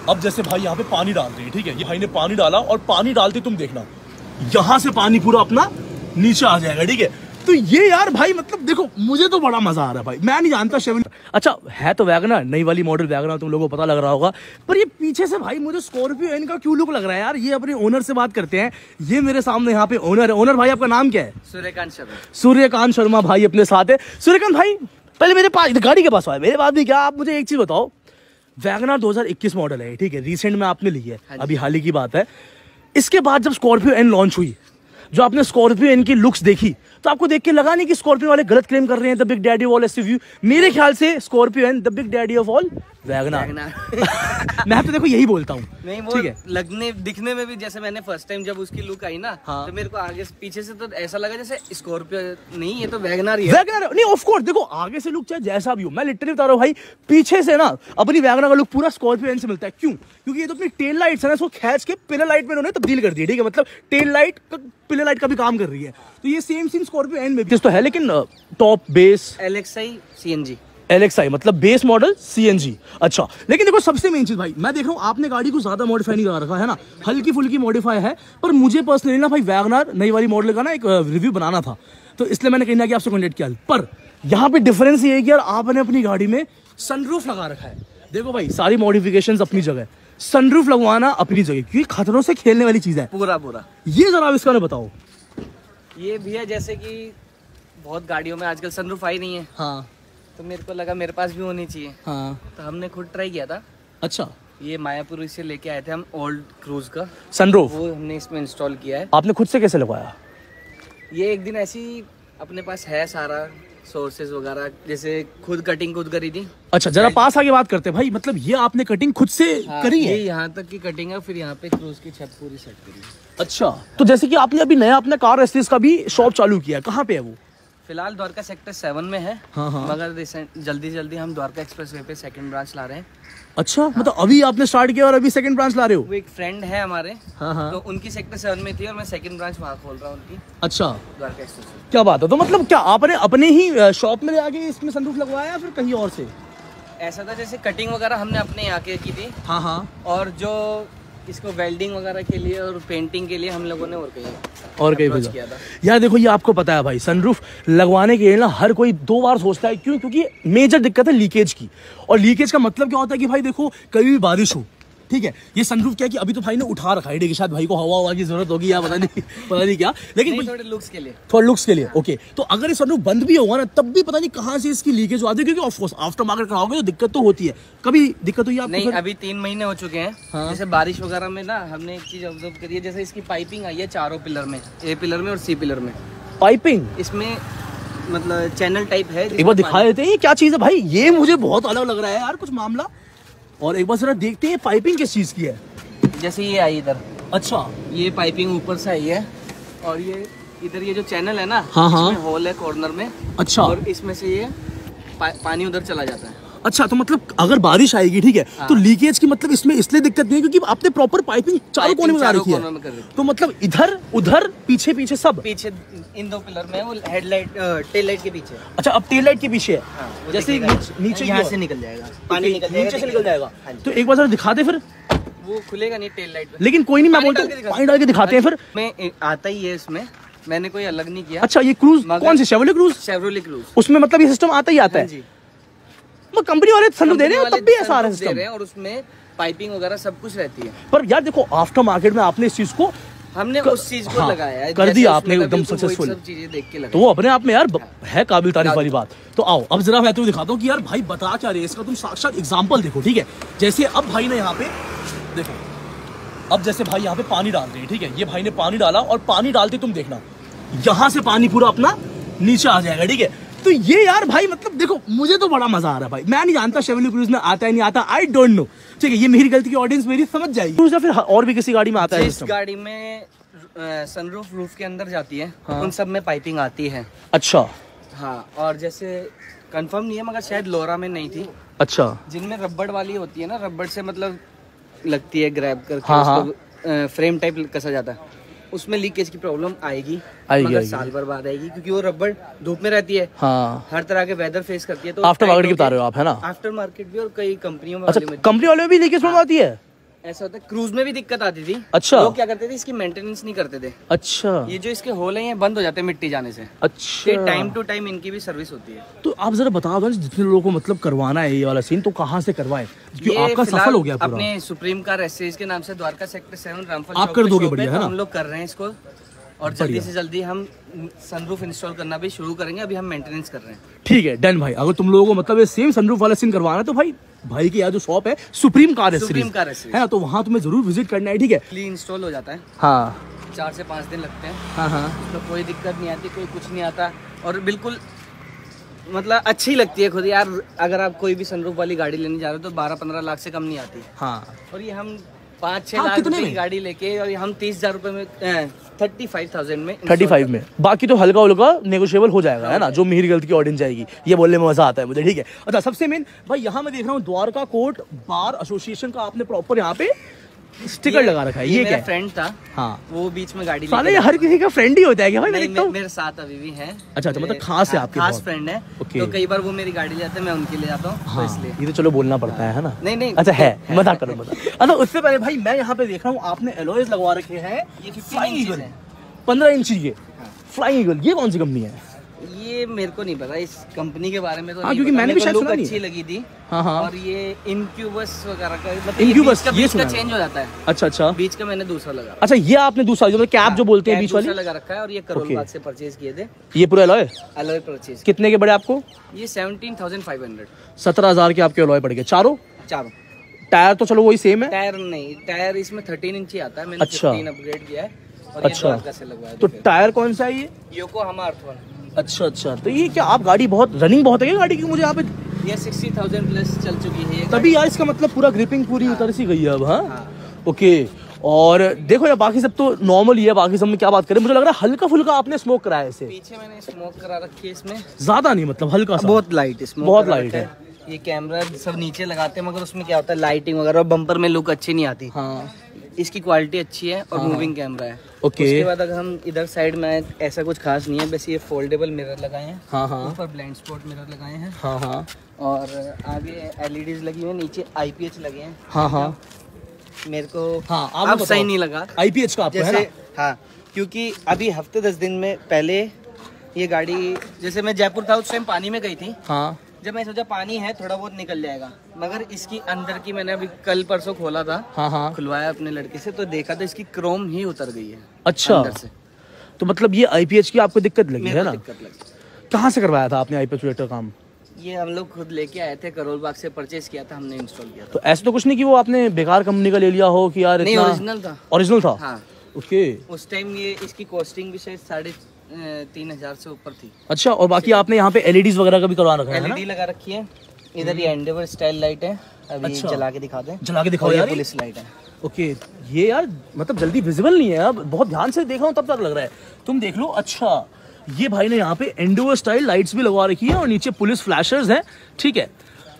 अब जैसे भाई यहाँ पे पानी डाल रहे हैं, ठीक है, ये भाई ने पानी डाला और पानी डालते तुम देखना यहाँ से पानी पूरा अपना नीचे आ जाएगा, ठीक है। तो ये यार भाई मतलब देखो मुझे तो बड़ा मजा आ रहा है भाई, मैं नहीं जानता शेवन। अच्छा है तो वैगनर, नई वाली मॉडल वैगनर, तुम लोगों को पता लग रहा होगा, पर ये पीछे से भाई मुझे स्कॉर्पियो एन का क्यों लुक लग रहा है यार। ये अपने ओनर से बात करते हैं, ये मेरे सामने यहाँ पे ओनर है। ओनर भाई आपका नाम क्या है? सूर्यकांत शर्मा। सूर्यकांत शर्मा भाई अपने साथ है। सूर्यकांत भाई पहले मेरे पास गाड़ी के पास आए, मेरे पास भी क्या, आप मुझे एक चीज बताओ, वैगनर 2021 मॉडल है, ठीक है, रिसेंट में आपने ली है, अभी हाल ही की बात है। इसके बाद जब स्कॉर्पियो एन लॉन्च हुई, जो आपने स्कॉर्पियो एन की लुक्स देखी, तो आपको देख के लगा नहीं कि स्कॉर्पियो वाले गलत क्लेम कर रहे हैं the big daddy of all SUV? मेरे ख्याल से Scorpio N the big daddy of all WagonR. मैं तो देखो यही बोलता हूँ, नहीं वो लगने दिखने में भी, जैसे मैंने फर्स्ट टाइम जब उसकी लुक आई ना, हाँ। तो मेरे को आगे पीछे से तो ऐसा लगा जैसे स्कॉर्पियो नहीं, ये तो वैगनर ही है। वैगनर नहीं, ऑफ कोर्स देखो आगे से लुक चाहे जैसा भी हो, मैं लिटरली बता रहा हूँ भाई, पीछे से ना अपनी वैगनर का लुक पूरा स्कॉर्पियो एन से मिलता है। क्यों? क्योंकि ये तो अपनी टेल लाइट्स है ना, इसको खींच के पिलर लाइट में उन्होंने तब्दील कर दी, ठीक है, मतलब टेल लाइट पिलर लाइट का भी काम कर रही है। तो ये सेम सीन स्कॉर्पियो एन में भी तो है, लेकिन top base LXi CNG, LXi मतलब बेस मॉडल CNG। अच्छा लेकिन देखो सबसे मेन चीज भाई, मैं देख रहा हूँ आपने गाड़ी को ज्यादा मॉडिफाई नहीं करा रखा है ना, हल्की फुल्की मॉडिफाई है। पर मुझे पर्सनली ना भाई वैगनर नई वाली मॉडल का ना एक रिव्यू बनाना था, तो इसलिए मैंने कहीं ना कि आपसे कॉन्टेक्ट किया। पर यहाँ पे डिफरेंस ये है कि यार आपने अपनी गाड़ी में सनरूफ लगा रखा है। देखो भाई सारी मॉडिफिकेशंस अपनी जगह, सनरूफ लगवाना अपनी जगह, क्योंकि खतरों से खेलने वाली चीज है पूरा। ये जरा इसका ना बताओ। ये भी है जैसे कि बहुत गाड़ियों में आजकल सनरूफ आई नहीं है, हाँ, तो मेरे को लगा मेरे पास भी होनी चाहिए, हाँ, तो हमने खुद ट्राई किया था। अच्छा, ये मायापुर से लेके आए थे हम, ओल्ड क्रूज का सनरूफ, वो हमने इसमें इंस्टॉल किया है। आपने खुद से कैसे लगवाया? ये एक दिन ऐसी अपने पास है सारा सोर्सेज वगैरह, जैसे खुद कटिंग खुद करी थी। अच्छा जरा पास आगे बात करते हैं भाई, मतलब ये आपने कटिंग खुद से करी है? ये यहाँ तक की कटिंग है, फिर यहाँ पे क्रूज की छत पूरी सेट करी। अच्छा, तो जैसे कि आपने अभी नया अपने कार एसेसरीज का भी शॉप चालू किया, कहाँ पे है वो? फिलहाल द्वारका सेक्टर 7 में है, हाँ। मगर जल्दी हम द्वारका एक्सप्रेसवे पे सेकंड ब्रांच ला रहे हैं। अच्छा, हाँ। मतलब अभी आपने स्टार्ट किया और अभी सेकंड ब्रांच ला रहे हो? वो एक फ्रेंड है हमारे, हाँ। तो उनकी सेक्टर 7 में थी और मैं सेकंड ब्रांच वहाँ खोल रहा हूँ उनकी। अच्छा, द्वारका एक्सप्रेसवे। क्या बात है, तो मतलब क्या आपने अपने ही शॉप में आके इसमें सनरूफ लगवाया या फिर कहीं और से? ऐसा था जैसे कटिंग वगैरह हमने अपने यहाँ के की थी, हाँ, और जो इसको वेल्डिंग वगैरह के लिए और पेंटिंग के लिए हम लोगों ने और कहीं किया था। यार देखो ये आपको पता है भाई, सनरूफ लगवाने के लिए ना हर कोई 2 बार सोचता है। क्यों? क्योंकि मेजर दिक्कत है लीकेज की, और लीकेज का मतलब क्या होता है कि भाई देखो कभी भी बारिश हो, ठीक है, ये सनरूफ क्या कि अभी तो भाई ने उठा रखा है, शायद भाई को हवा की जरूरत होगी या पता नहीं क्या, लेकिन थोड़े लुक्स के लिए ओके। तो अगर ये सनरूफ बंद भी होगा ना, तब भी पता नहीं कहाँ से इसकी लीकेज आती है, क्योंकि ऑफ कोर्स आफ्टर मार्केट कराओगे तो दिक्कत तो होती है। कभी दिक्कत हुई आपको? नहीं, अभी 3 महीने हो चुके हैं, हाँ। जैसे बारिश वगैरह में ना हमने एक चीज ऑब्जर्व करी है, जैसे इसकी पाइपिंग आई है चारों पिलर में, A पिलर में और C पिलर में पाइपिंग, इसमें मतलब चैनल टाइप है। एक बार दिखा देते हैं ये क्या चीज है भाई, ये मुझे बहुत अलग लग रहा है यार कुछ मामला। और एक बार जरा देखते हैं पाइपिंग किस चीज की है। जैसे ये आई इधर, अच्छा, ये पाइपिंग ऊपर से आई है, और ये इधर ये जो चैनल है ना, हाँ, इसमें होल है कॉर्नर में। अच्छा, और इसमें से ये पानी उधर चला जाता है। अच्छा, तो मतलब अगर बारिश आएगी, ठीक है, हाँ। तो लीकेज की मतलब इसमें इसलिए दिक्कत नहीं है क्योंकि आपने प्रॉपर पाइपिंग चारों कोने में रखी है, तो मतलब इधर उधर पीछे सब पीछे इन 2 पिलर में, वो हेडलाइट टेल लाइट के पीछे। अच्छा, अब टेल लाइट के पीछे है, हाँ, जैसे नीचे यहाँ से निकल जाएगा पानी, नीचे से निकल जाएगा। तो एक बार जरा दिखा दे, फिर वो खुलेगा नहीं टेल लाइट, लेकिन कोई नहीं, मैं बोलता हूँ पानी डाल के दिखाते हैं। फिर मैं आता ही है इसमें, मैंने कोई अलग नहीं किया। अच्छा, ये क्रूज कौन सी? शेवरले क्रूज, उसमें मतलब ये सिस्टम आता ही आता है। वो कंपनी वाले सनरूफ दे रहे हैं, तब भी ऐसा सारा सिस्टम, और उसमें पाइपिंग वगैरह सब कुछ रहती है। पर यार देखो आफ्टर मार्केट में आपने इस चीज को, हमने उस चीज को लगाया है, कर दिया आपने एकदम सक्सेसफुल, सब चीजें देख के लगाया, तो वो अपने आप में यार है काबिल तारीफ वाली बात। तो आओ अब जरा मैं तुम्हें दिखाता हूँ कि यार भाई बता क्या रहे, इसका तुम साक्षात एग्जाम्पल देखो, ठीक है। जैसे अब भाई ने यहाँ पे देखो, अब जैसे भाई यहाँ पे पानी डाल रहे हैं, ठीक है, ये भाई ने पानी डाला और पानी डालते तुम देखना यहाँ से पानी पूरा अपना नीचे आ जाएगा, ठीक है। तो ये यार भाई मतलब देखो मुझे तो बड़ा मजा आ रहा है भाई, मैं नहीं जानता शेवरले क्रूज में आता है नहीं आता, आई डोंट नो, ठीक है, ये मेरी गलती की ऑडियंस मेरी समझ जाएगी। क्रूज या फिर और भी किसी गाड़ी में आता है? इस गाड़ी में सनरूफ रूफ के अंदर जाती है, हाँ। उन सब में पाइपिंग आती है। अच्छा, हाँ, और जैसे कंफर्म नहीं है मगर शायद लोरा में नहीं थी। अच्छा, जिनमें रबड़ वाली होती है ना, रबड़ से मतलब लगती है ग्रैब करके, हाँ, उसको फ्रेम टाइप कसा जाता है, उसमें लीकेज की प्रॉब्लम आएगी मगर साल भर बाद आएगी, क्योंकि वो रबड़ धूप में रहती है, हाँ, हर तरह के वेदर फेस करती है। तो आफ्टर मार्केट की बता रहे हो आप, है ना? आफ्टर मार्केट भी, और कई कंपनियों में, अच्छा, कंपनी वाले में भी लीकेज प्रॉब्लम आती है? ऐसा होता है, क्रूज में भी दिक्कत आती थी। अच्छा। लोग क्या करते थे, इसकी मेंटेनेंस नहीं करते थे। अच्छा। ये जो इसके होल हैं ये बंद हो जाते हैं मिट्टी जाने से। अच्छा। टाइम टू टाइम इनकी भी सर्विस होती है। तो आप जरा बताओ ना, जितने लोगों को मतलब करवाना है ये वाला सीन, तो कहाँ से करवाए, क्योंकि आपका सफल हो गया पूरा। अपने सुप्रीम कार एसेसरीज के नाम से द्वारका सेक्टर 7 रामफल आप कर दोगे, बढ़िया है ना। हम लोग कर रहे हैं इसको, और जल्दी से जल्दी हम सनरूफ इंस्टॉल करना भी शुरू करेंगे। अभी हम मेंटेनेंस कर रहे हैं। ठीक है डन भाई। अगर तुम लोगों को मतलब ये सेम सनरूफ वाला सीन करवाना है तो भाई की यहाँ जो शॉप है सुप्रीम कार एसेसरीज है ना, तो वहाँ तुम्हें जरूर विजिट करना है। ठीक है, फुली इंस्टॉल हो जाता है। हाँ, 4 से 5 दिन लगते हैं। हाँ, तो कोई दिक्कत नहीं आती, कोई कुछ नहीं आता, और बिल्कुल मतलब अच्छी लगती है खुद यार। अगर आप कोई भी सनरूफ वाली गाड़ी लेने जा रहे हो तो 12-15 लाख से कम नहीं आती। हाँ। और ये हम 5-6 लाख रुपए की गाड़ी लेके, और हम 30,000 रुपए में 35,000 में बाकी तो हल्का उल्का नेगोशिएबल हो जाएगा, है ना, जो मेरी गलती की ऑडियंस जाएगी। ये बोलने में मजा आता है मुझे। ठीक है, अच्छा सबसे मेन भाई यहाँ मैं देख रहा हूँ द्वारका कोर्ट बार एसोसिएशन का आपने प्रॉपर यहाँ पे स्टिकर लगा रखा है। ये क्या फ्रेंड था, हाँ, वो बीच में गाड़ी साले ये हर किसी का फ्रेंड ही होता है क्या भाई? मेरे साथ अभी भी है। अच्छा, मतलब खास है आपके, खास फ्रेंड है। तो कई बार वो मेरी गाड़ी ले जाते हैं, मैं उनके ले जाता हूँ। हाँ, इसलिए ये तो चलो बोलना पड़ता है ना। नहीं अच्छा है, मजाक करो मजाक। अच्छा उससे पहले भाई मैं यहाँ पे देख रहा हूँ आपने एलॉयज लगवा रखे हैं, ये 15 इंच के फ्लाइंग ईगल। ये कौन सी कंपनी है? ये मेरे को नहीं पता इस कंपनी के बारे में तो। हाँ, क्योंकि मैंने भी शायद सुना नहीं। अच्छी लगी थी। हाँ, हाँ। और ये इनक्यूबस वगैरह का, मतलब इनक्यूबस ये बीच का चेंज हो जाता है। अच्छा। बीच का मैंने दूसरा लगा। अच्छा, ये आपने दूसरा जो कैप जो बोलते हैं बीच वाली लगा रखा है, और ये करोल बाग से परचेज किए थे। ये पूरा अलॉय परचेज। कितने के पड़े आपको? ये 17,500। 17,000 के आपके अलॉय पड़ गए चारों। टायर तो चलो वही सेम है। टायर नहीं, टायर इसमें 13 इंच ही आता है। मैंने 15 अपग्रेड किया है। अच्छा, तो टायर कौन सा है ये? Yokohama Earth One. अच्छा, तो ये क्या आप गाड़ी बहुत रनिंग बहुत है क्या गाड़ी की? मुझे यहाँ पे ये 60,000 प्लस चल चुकी है तभी यार, इसका मतलब पूरा ग्रिपिंग पूरी उतर सी गई है अब। हाँ, ओके। और देखो यार बाकी सब तो नॉर्मल ही है, बाकी सब में क्या बात करें। मुझे लग रहा है हल्का फुल्का आपने स्मोक कराया है इसे। पीछे मैंने स्मोक करा रखी है, इसमें ज्यादा नहीं, मतलब हल्का सा, बहुत लाइट स्मोक, बहुत लाइट है। ये कैमरा सब नीचे लगाते हैं, मगर उसमें क्या होता है लाइटिंग वगैरह, बम्पर में लुक अच्छी नहीं आती। हाँ, इसकी क्वालिटी अच्छी है और मूविंग कैमरा है। ओके। उसके बाद अगर हम इधर साइड में, ऐसा कुछ खास नहीं है, बस ये फोल्डेबल मिरर लगाए हैं। हाँ, ऊपर ब्लाइंड स्पॉट मिरर लगाए हैं। हाँ, और आगे एलईडीज लगी हुई है, नीचे आईपीएच लगे हैं। हाँ। मेरे को अब सही नहीं लगा आईपीएच का आपको, है ना? हाँ, क्योंकि अभी हफ्ते 10 दिन में पहले ये गाड़ी, जैसे मैं जयपुर था उस टाइम पानी में गई थी। हाँ, जब मैं सोचा पानी है थोड़ा बहुत निकल जाएगा, मगर इसकी अंदर की मैंने अभी कल परसों खोला था। हाँ, खुलवाया अपने लड़के से, तो देखा तो इसकी क्रोम ही उतर गई है। अच्छा, अंदर से। तो मतलब ये आईपीएच की आपको दिक्कत लगी है ना? दिक्कत लगी। कहाँ से करवाया था आपने आईपीएच रिलेटेड काम? ये हम लोग खुद लेके आए थे, करोल बाग से परचेज किया था, हमने इंस्टॉल किया था। तो ऐसा तो कुछ नहीं कि वो आपने बेकार कंपनी का ले लिया हो कि यार? नहीं, ओरिजिनल था। ओरिजिनल था? हाँ। ओके। उस टाइम ये इसकी कॉस्टिंग भी शायद 3,500 से ऊपर थी। अच्छा, और बाकी आपने यहाँ पे एलईडीज वगैरह का भी करवा रखा है ना? एलईडी लगा रखी है। इधर ये एंडेवर स्टाइल लाइट है, अभी जला के दिखा दें। जला के दिखाओ यार। पुलिस लाइट है। ओके, ये यार मतलब जल्दी विजिबल नहीं है, अब बहुत ध्यान से देख रहा हूँ तब तक लग रहा है। तुम देख लो। अच्छा, ये भाई ने यहाँ पे एंडेवर स्टाइल लाइट्स भी लगवा रखी है और नीचे पुलिस फ्लैशर्स हैं। ठीक है,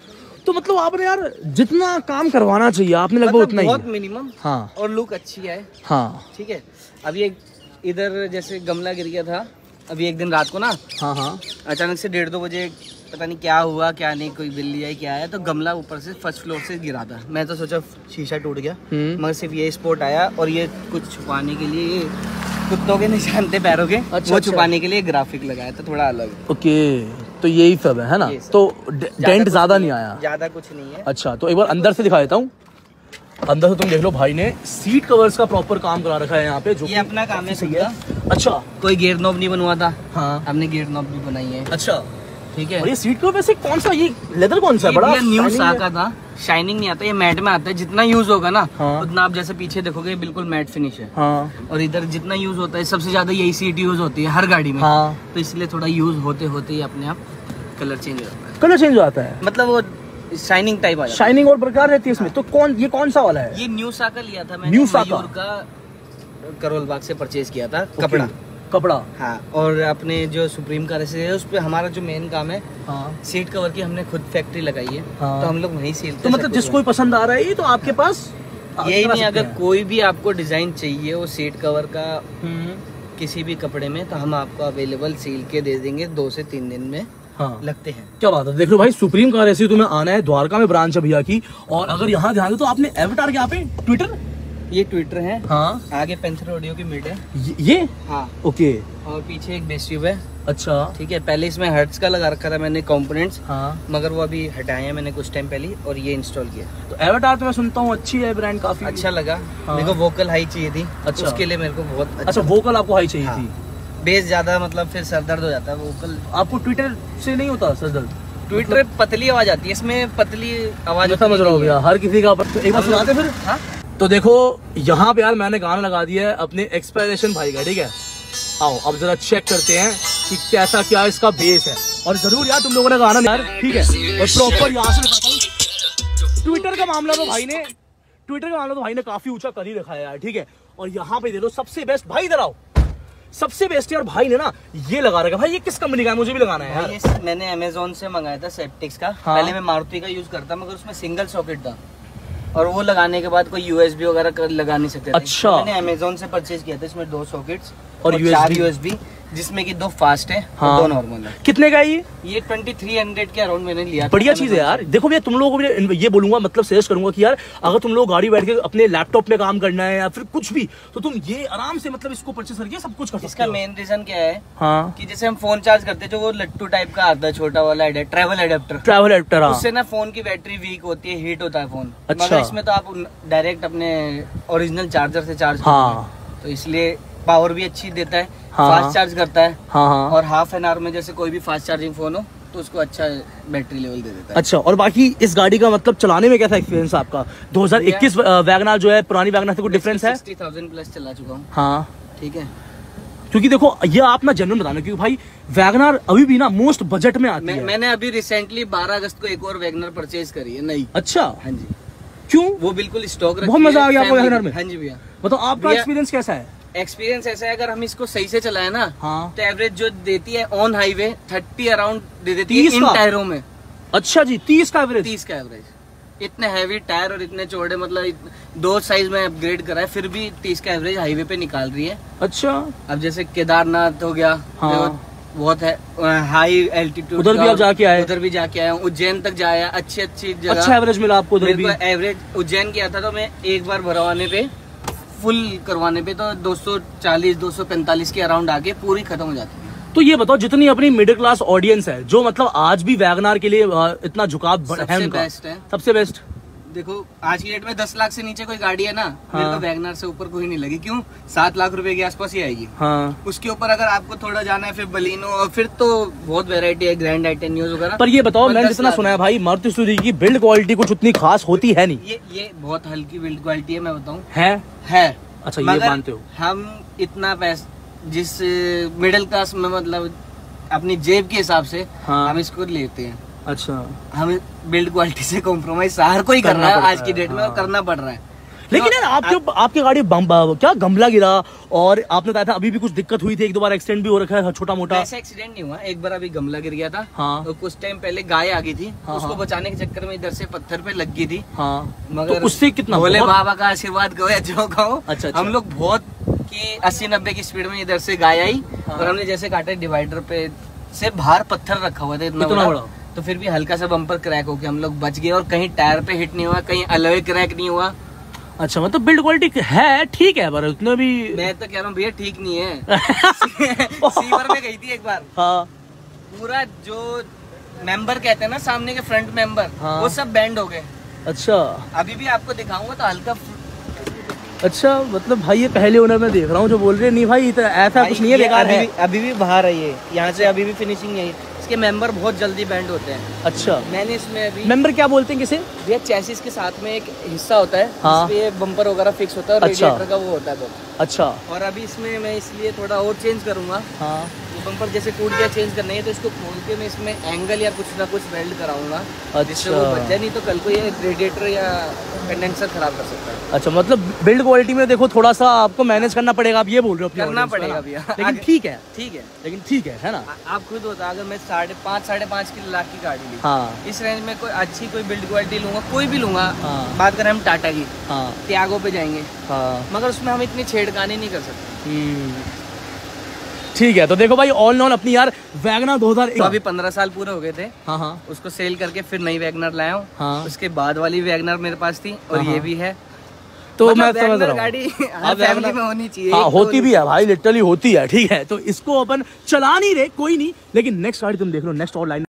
तो मतलब आपने यार जितना काम करवाना चाहिए आपने लगभग उतना ही, बहुत मिनिमम। हाँ, और लुक अच्छी है। हाँ, ठीक है। अभी इधर जैसे गमला गिर गया था अभी एक दिन रात को ना। हाँ, अचानक से 1:30-2 बजे पता नहीं क्या हुआ क्या नहीं, कोई बिल्ली आई क्या आया, तो गमला ऊपर से फर्स्ट फ्लोर से गिरा था। मैं तो सोचा शीशा टूट गया, मगर सिर्फ ये स्पॉट आया, और ये कुछ छुपाने के लिए, ये कुत्तों के निशान थे पैरों के, वो छुपाने के लिए ग्राफिक लगाया था, थोड़ा अलग। ओके, तो यही सब है ना? तो डेंट ज्यादा नहीं आया? ज्यादा कुछ नहीं है। अच्छा, तो एक बार अंदर से दिखा देता हूँ। अंदर से तुम देख लो, भाई ने सीट कवर्स का प्रॉपर काम करा रखा है यहाँ पे, जो ये अपना काम है। सही है। अच्छा, कोई गेयर नॉब नहीं बनवा था। हाँ, हमने गेयर नॉब भी बनाई है। अच्छा, ठीक है। और ये सीट कवर वैसे कौन सा, ये लेदर कौन सा है? बड़ा न्यू सा का था, शाइनिंग नहीं आता, ये मैट में आता है। जितना यूज होगा ना, हाँ, उतना आप जैसे पीछे देखोगे बिल्कुल मैट फिनिश है। हाँ, और इधर जितना यूज होता है, सबसे ज्यादा यही सीट यूज होती है हर गाड़ी में। हाँ, तो इसलिए थोड़ा यूज होते होते ही अपने आप कलर चेंज हो जाता है। कलर चेंज हो जाता है, मतलब वो शाइनिंग टाइप आ जाता है। शाइनिंग और प्रकार रहती है इसमें। तो ये कौन सा वाला है? ये न्यू सा का लिया था मैंने, न्यू सा का करोल बाग से परचेज किया था। कपड़ा। हाँ, और अपने जो सुप्रीम कार है उस पे हमारा जो मेन काम है, हाँ, सीट कवर की हमने खुद फैक्ट्री लगाई है। हाँ, तो हम लोग वहीं सीलते हैं। तो मतलब जिसको पसंद आ रहा है ये तो आपके पास यही नहीं, अगर कोई भी आपको डिजाइन चाहिए वो सीट कवर का किसी भी कपड़े में, तो हम आपको अवेलेबल सील के दे देंगे 2 से 3 दिन में। लगते हैं। क्या बात है, देख लो भाई, सुप्रीम कार ऐसी तुम्हें आना है, द्वारका में ब्रांच है भैया की। और अगर यहाँ ध्यान दो तो आपने एवटार यहाँ पे ट्विटर, ये ट्विटर है, हाँ, आगे पेंथर ऑडियो की मिड है ये हाँ, ओके, और पीछे एक बेस ट्यूब है। अच्छा ठीक है, पहले इसमें हर्ट्ज का लगा रखा था मैंने कंपोनेंट्स, हाँ, मगर वो अभी हटाए हैं मैंने कुछ टाइम पहले, और ये इंस्टॉल किया। तो एवटार तो मैं सुनता हूँ अच्छी है ब्रांड, काफी अच्छा लगा। हाँ। मेरे को वोकल हाई चाहिए थी, अच्छा, उसके लिए मेरे को बहुत अच्छा वोकल आपको हाई चाहिए थी। बेस ज्यादा मतलब फिर सर दर्द हो जाता है। वोकल आपको ट्विटर से नहीं होता सर दर्द? ट्विटर पतली आवाज आती है, इसमें पतली आवाज समझ रहा हूँ भैया, हर किसी का। तो एक बार सुनाते फिर। हाँ? तो देखो यहाँ पे यार मैंने गाना लगा दिया है अपने एक्सपेक्टेशन भाई का, ठीक है। आओ अब जरा चेक करते हैं कि कैसा क्या इसका बेस है, और जरूर यार तुम लोगों ने गाना यार, ठीक है। और प्रॉपर यहाँ से दिखाता हूँ, ट्विटर का मामला तो भाई ने काफी ऊंचा कर ही रखा है यार, ठीक है। और यहाँ पे दे लो सबसे बेस्ट भाई, इधर आओ, सबसे बेस्ट यार भाई ने ना ये लगा रखा। भाई ये किस कंपनी का है, मुझे भी लगाना है यार। ये मैंने अमेजोन से मंगाया था, सेप्टिक्स का। हाँ? पहले मैं मारुति का यूज करता, मगर उसमें सिंगल सॉकेट था, और वो लगाने के बाद कोई यूएसबी वगैरह लगा नहीं सकते। अच्छा, मैंने अमेजोन से परचेज किया था। इसमें 2 सॉकेट्स और 4 यूएसबी, जिसमें कि 2 फास्ट है, हाँ, 2 नॉर्मल है। कितने का है ये 2300 के अराउंड मैंने लिया। बढ़िया चीज है यार। देखो भैया तुम लोगों को भी ये बोलूंगा, मतलब सजेस्ट करूंगा कि यार अगर तुम लोग गाड़ी बैठ के अपने लैपटॉप में काम करना है या फिर कुछ भी, तो तुम ये आराम से मतलब इसको परचेस करके सब कुछ कर सकते हो। इसका मेन रीजन क्या है, हाँ, कि जैसे हम फोन चार्ज करते हैं, जो वो लट्टू टाइप का आता है छोटा वाला ट्रैवल एडेप्टर, उससे ना फोन की बैटरी वीक होती है, हीट होता है फोन। अच्छा, इसमें तो आप डायरेक्ट अपने ओरिजिनल चार्जर से चार्ज, हाँ, तो इसलिए पावर भी अच्छी देता है, हाँ, फास्ट चार्ज करता है, हाँ, और हाफ एन आवर में जैसे कोई भी फास्ट चार्जिंग फोन हो तो उसको अच्छा बैटरी लेवल दे देता है। अच्छा, और बाकी इस गाड़ी का मतलब चलाने में कैसा एक्सपीरियंस है आपका? 2021 वैगनआर जो है, पुरानी वैगनआर से कोई डिफरेंस है? 60,000 प्लस चला चुका हूँ। हाँ ठीक है, क्योंकि देखो ये आप ना जनरल बताना, क्योंकि भाई वैगनआर अभी भी ना मोस्ट बजट में आती है। मैंने अभी रिसेंटली 12 अगस्त को एक और वैगनआर परचेज करी है नई। अच्छा, हाँ जी। क्यों? वो बिल्कुल स्टॉक, बहुत मजा आ गया आपको वैगनआर में? हाँ जी भैया। बताओ आपका एक्सपीरियंस कैसा है? एक्सपीरियंस ऐसा है, अगर हम इसको सही से चलाए ना, हाँ, तो एवरेज जो देती है ऑन हाईवे 30 अराउंड दे देती है इन टायरों में। अच्छा जी, 30 का एवरेज? 30 का एवरेज। इतने हैवी टायर और इतने चौड़े, मतलब 2 साइज में अपग्रेड करा है, फिर भी 30 का एवरेज हाईवे पे निकाल रही है। अच्छा, अब जैसे केदारनाथ हो गया, हाँ, बहुत है हाई एल्टीट्यूड, उधर भी आप जाके आए? उधर भी जाके आया हूँ, उज्जैन तक जाया, अच्छी जगह। अच्छा एवरेज मिला आपको उधर भी? एवरेज उज्जैन किया था तो मैं एक बार भरवाने पे, फुल करवाने पे तो 240-245 के अराउंड आके पूरी खत्म हो जाती है। तो ये बताओ, जितनी अपनी मिडिल क्लास ऑडियंस है, जो मतलब आज भी वैगनआर के लिए इतना झुकाव है, सबसे बेस्ट है, सबसे बेस्ट। देखो आज की डेट में 10 लाख से नीचे कोई गाड़ी है ना, हाँ, मेरे तो वैगनआर से ऊपर कोई नहीं लगी। क्यों? 7 लाख रुपए के आसपास ही आएगी। हाँ, उसके ऊपर अगर आपको थोड़ा जाना है, फिर बलिनो, और फिर तो बहुत वेरायटी है, ग्रैंड आइटेनियो वगैरह। पर ये बताओ, मैंने जितना सुना है भाई, मारुति सुजुकी की बिल्ड क्वालिटी कुछ उतनी खास होती है नहीं। ये बहुत हल्की बिल्ड क्वालिटी है, मैं बताऊँ। है। अच्छा, ये मानते हो? हम इतना पैसा जिस मिडिल क्लास में, मतलब अपनी जेब के हिसाब से, हाँ, हम इसको लेते हैं। अच्छा, हमें बिल्ड क्वालिटी से कॉम्प्रोमाइज हर कोई कर रहा है आज की डेट में, हाँ, करना पड़ रहा है। लेकिन यार आपकी गाड़ी क्या गमला गिरा, और आपने बताया था अभी भी कुछ दिक्कत हुई थी, 1-2 बार एक्सीडेंट भी हो रखा है छोटा मोटा? ऐसा एक्सीडेंट नहीं हुआ, एक बार अभी गमला गिर गया था, तो कुछ टाइम पहले गाय आ गई थी, उसको बचाने के चक्कर में इधर से पत्थर पे लग गई थी। मगर उससे कितना भोले बाबा का आशीर्वाद कहो या जो कहो, हम लोग बहुत की 80-90 की स्पीड में इधर से गाय आई, और हमने जैसे काटे डिवाइडर पे से बाहर पत्थर रखा हुआ था इतना बड़ा, तो फिर भी हल्का सा बम्पर क्रैक हो गया, हम लोग बच गए, और कहीं टायर पे हिट नहीं हुआ, कहीं अलॉय क्रैक नहीं हुआ। अच्छा, मतलब बिल्ड क्वालिटी है ठीक है, पर उतना भी मैं तो कह रहा हूँ भैया ठीक नहीं है। सीवर में गई थी एक बार, हाँ, पूरा जो मेंबर कहते हैं ना, सामने के फ्रंट मेंबर, हाँ, वो सब बैंड हो गए। अच्छा, अभी भी आपको दिखाऊंगा तो हल्का। अच्छा, मतलब भाई ये पहले ओनर में देख रहा हूँ जो बोल रहे नहीं भाई ऐसा कुछ नहीं है, अभी भी बाहर है ये, यहाँ से अभी भी फिनिशिंग नहीं है। इसके मेंबर बहुत जल्दी बैंड होते हैं। अच्छा, मैंने इसमें अभी मेंबर क्या बोलते हैं किसे? ये चेसिस के साथ में एक हिस्सा होता है, हाँ, इसलिए बम्पर वगैरह फिक्स होता है, और अच्छा, रेडिएटर का वो होता है तो। अच्छा, और अभी इसमें मैं इसलिए थोड़ा और चेंज करूंगा, हाँ, बम्पर जैसे टूट गया, चेंज करना है तो इसको खोल के मैं इसमें एंगल या कुछ ना कुछ वेल्ड कराऊंगा, जिससे वो बच जाए, नहीं तो कल को ये रेडिएटर या कंडेंसर खराब कर सकता है। अच्छा, मतलब बिल्ड क्वालिटी में देखो थोड़ा सा आपको मैनेज करना पड़ेगा, आप ये बोल रहे हो? करना पड़ेगा भैया, लेकिन ठीक है, लेकिन ठीक है ना। आप खुद होता, अगर मैं 5.5 लाख की गाड़ी ली, हाँ, इस रेंज में कोई अच्छी कोई बिल्ड क्वालिटी लूंगा, कोई भी लूंगा, हाँ, बात करें हम टाटा की, हाँ, त्यागो पे जाएंगे, हाँ, मगर उसमें हम इतनी छेड़खानी नहीं कर सकते। ठीक है, तो देखो भाई ऑल ऑन अपनी यार वैगनर 2001 तो अभी 15 साल पूरे हो गए थे। हाँ हाँ, उसको सेल करके फिर नई वैगनर लाया हूँ। हाँ। उसके बाद वाली वैगनर मेरे पास थी और ये भी है। तो मतलब मैं समझ रहा हूँ गाड़ी फैमिली में होनी चाहिए। हाँ, होती भी है भाई, लिटरली होती है। ठीक है, तो इसको अपन चला नहीं रहे, कोई नहीं, लेकिन नेक्स्ट गाड़ी तुम देख लो, नेक्स्ट और लाइन